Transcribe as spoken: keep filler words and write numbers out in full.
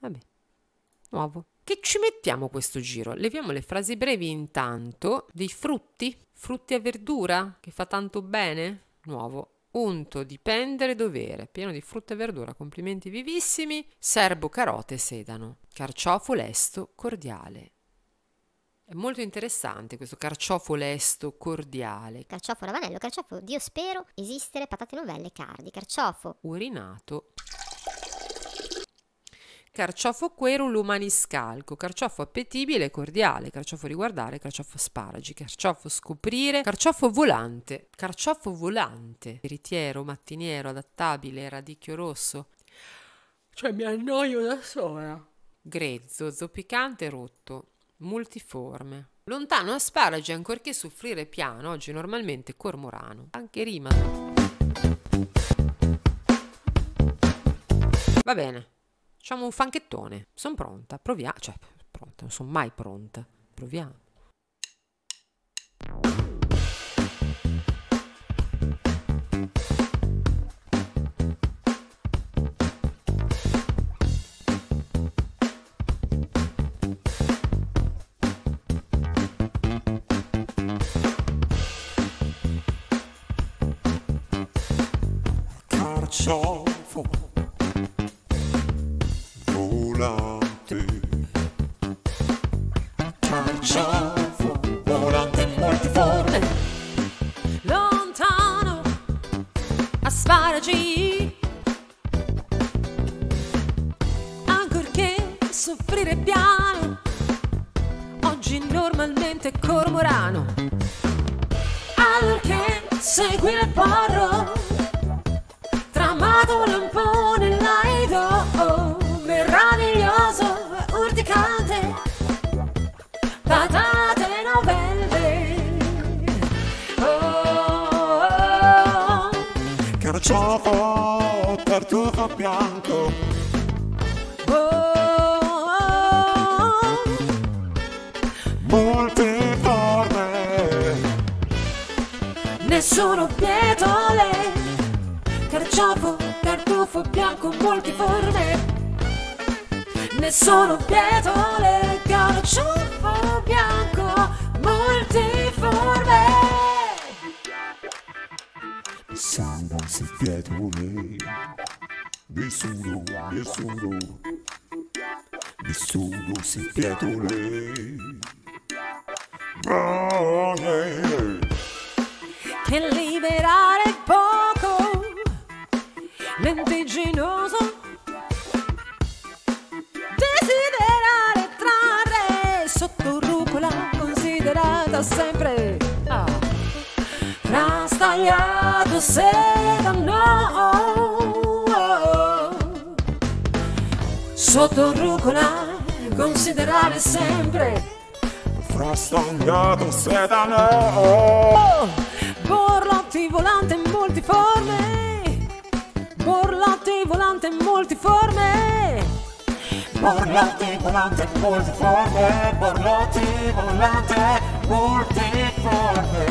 Vabbè, nuovo. Che ci mettiamo questo giro? Leviamo le frasi brevi intanto. Dei frutti? Frutti a verdura? Che fa tanto bene? Nuovo. Unto, dipendere, dovere. Pieno di frutta e verdura. Complimenti vivissimi. Serbo, carote, sedano. Carciofo, lesto, cordiale. È molto interessante questo carciofo lesto, cordiale. Carciofo ravanello, carciofo Dio spero, esistere, patate novelle, cardi, carciofo urinato. Carciofo querulu maniscalco, carciofo appetibile, cordiale, carciofo riguardare, carciofo asparagi, carciofo scoprire, carciofo volante, carciofo volante, veritiero, mattiniero, adattabile, radicchio rosso. Cioè mi annoio da sola. Grezzo, zoppicante, rotto, multiforme. Lontano asparagi, ancorché soffrire piano, oggi normalmente cormorano. Anche rima. Va bene. Facciamo un fanchettone. Sono pronta, proviamo. Cioè, pronta, non sono mai pronta. Proviamo. Carciofo volante, carciofo volante multiforme, Lontano asparagi, ancorché soffrire piano, oggi normalmente cormorano. Allorché segui il porro, tramato lampone laido, meraviglioso, urticante, patate novelle. Oh, oh, oh. carciofo tartufo bianco, Oh, oh, multiforme, nessuno bietole, carciofo, tartufo bianco multiforme, nessuno bietole, carciofo bianco multiforme. nessuno si pietole, nessuno, nessuno, nessuno si pietole. Oh, yeah. Che liberare poco, lentigginoso, desiderare trarre sotto rucola, considerata sempre ah. Frastagliato sedano, sotto rucola, considerare sempre Frastagliato sedano, oh, borlotti volante multiforme, borlotti volante multiforme, borlotti volante multiforme, borlotti volante multiforme.